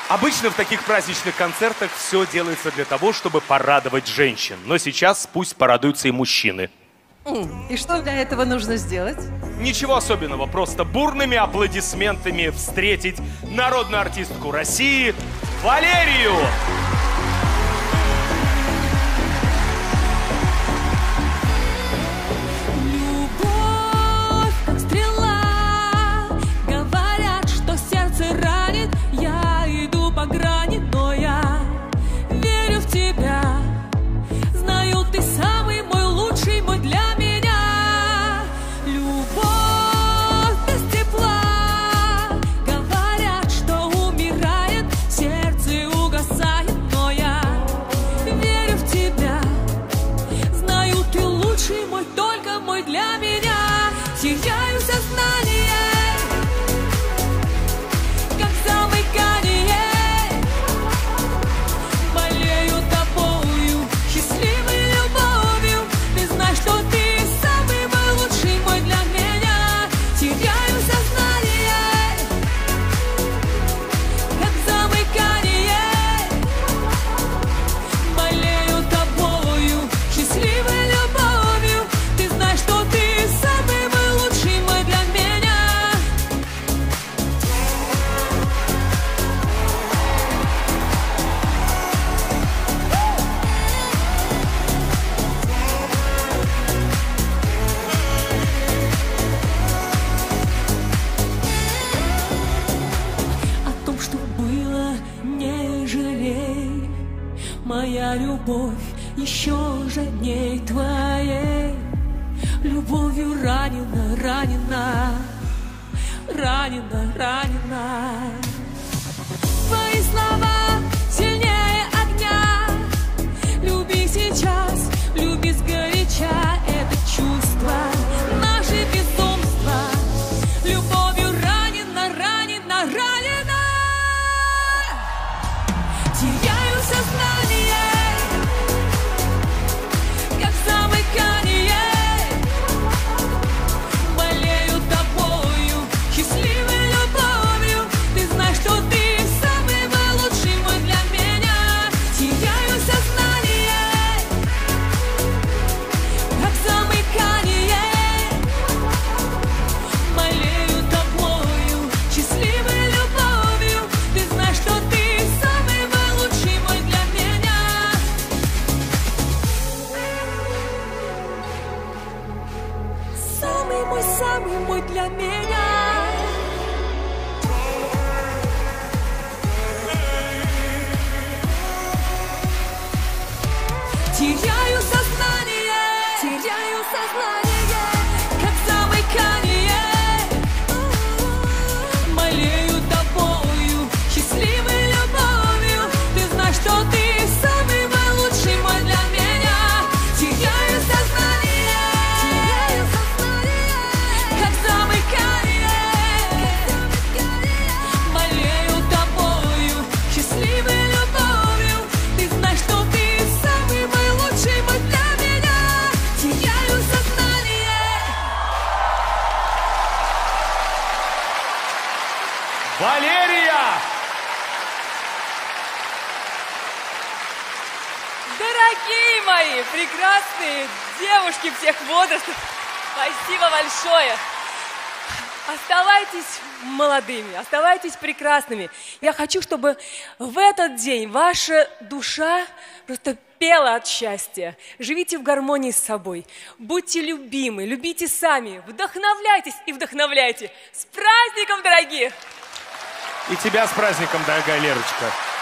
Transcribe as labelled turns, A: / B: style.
A: Обычно в таких праздничных концертах все делается для того, чтобы порадовать женщин. Но сейчас пусть порадуются и мужчины.
B: И что для этого нужно сделать?
A: Ничего особенного, просто бурными аплодисментами встретить народную артистку России Валерию!
C: Моя любовь еще жадней твоей. Любовью ранена, ранена, ранена, ранена. Твои слова сильнее огня. Люби сейчас, люби сгоряча. Это чувство, наше безумство. Любовью ранена, ранена, ранена. Теряю сознание. Самый мой для меня. Теряю сознание, теряю сознание, как самый Канье. Молею тобою, счастливой любовью. Ты знаешь, что ты самый мой лучший, мой для меня. Теряю сознание, теряю сознание, как самый Канье. Молею тобою, счастливой любовью. Ты знаешь, что ты самый мой лучший, мой для меня. Теряю сознание.
A: Валерия!
D: Дорогие мои, прекрасные девушки всех возрастов, спасибо большое. Оставайтесь молодыми, оставайтесь прекрасными. Я хочу, чтобы в этот день ваша душа просто пела от счастья. Живите в гармонии с собой, будьте любимы, любите сами, вдохновляйтесь и вдохновляйте. С праздником, дорогие!
A: И тебя с праздником, дорогая Лерочка.